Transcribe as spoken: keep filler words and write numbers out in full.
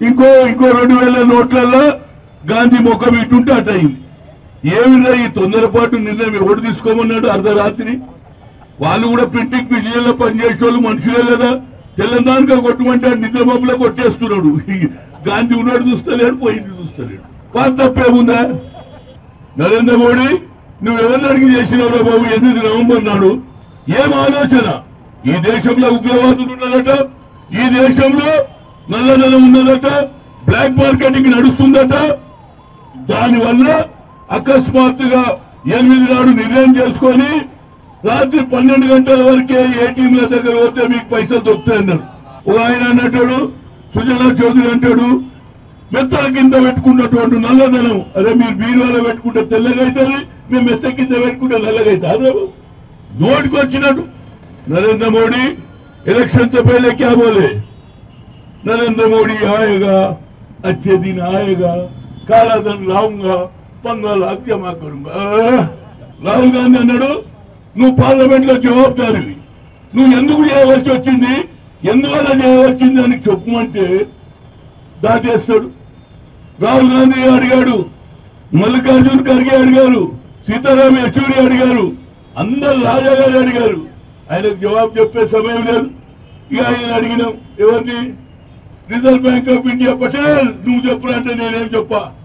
ఇంకో ఇంకో రెండు వేల నోట్లలో గాంధీ ముఖం ఇటుంటే అట అయింది. ఏమిరా ఈ తొందరపాటు నిర్ణయం ఎవడు తీసుకోమన్నాడు అర్ధరాత్రి? వాళ్ళు కూడా ప్రింటింగ్ మిషన్లో పనిచేసే వాళ్ళు మనుషులే కదా, తెలంగాణగా కొట్టమంటే నిద్రమబ్బులో కొట్టేస్తున్నాడు. గాంధీ ఉన్నాడు చూస్తలేడు, పోయింది చూస్తలేడు. పాత తప్పేముందా? నరేంద్ర మోడీ నువ్వు ఎవరిని అడిగి చేసినావురా బాబు? ఎనిమిది నవంబర్ నాడు ఏం ఆలోచన? ఈ దేశంలో ఉగ్రవాదులు ఉన్నారట, ఈ దేశంలో నల్లధనం ఉన్నదట, బ్లాక్ మార్కెటింగ్ నడుస్తుందట. దానివల్ల అకస్మాత్తుగా ఎనిమిది నాడు నిర్ణయం చేసుకొని రాత్రి పన్నెండు గంటల వరకే ఏటీఎంల దగ్గర పోతే మీకు పైసలు దొరుకుతాయన్నారు. ఓ ఆయన అన్నట్టాడు, సుజనా చౌదరి అంటాడు, మెత్తల కింద పెట్టుకున్నటువంటి నల్లధనం, అరే మీరు బీరువాలో పెట్టుకుంటే తెల్లగా అవుతుంది, మేము మెత్త కింద పెట్టుకుంటే నల్లగా అవుతుంది. అదే నోటికి వచ్చినట్టు. नरेंद्र मोदी इलेक्शन से पहले क्या बोले? नरेंद्र मोदी आएगा, अच्छे दिन आएगा, काला धन लाऊंगा, पंद्रह लाख जमा करूंगा. రాహుల్ గాంధీ అన్నాడు, నువ్వు పార్లమెంట్ లో జవాబుదారివి, నువ్వు ఎందుకు చేయవలసి వచ్చింది, ఎందువల్ల చేయవచ్చింది అని చెప్పమంటే దాటేస్తాడు. రాహుల్ గాంధీ అడిగాడు, మల్లికార్జున్ ఖర్గే అడిగారు, సీతారాం యెచూరి అడిగారు, అందరు రాజా గారు అడిగారు. ఆయనకు జవాబు చెప్పే సమయం లేదు. ఇక ఆయన అడిగినాం, ఎవరిని? Reserve bank of India Patel నువ్వు చెప్పురా అంటే నేనేం చెప్పా?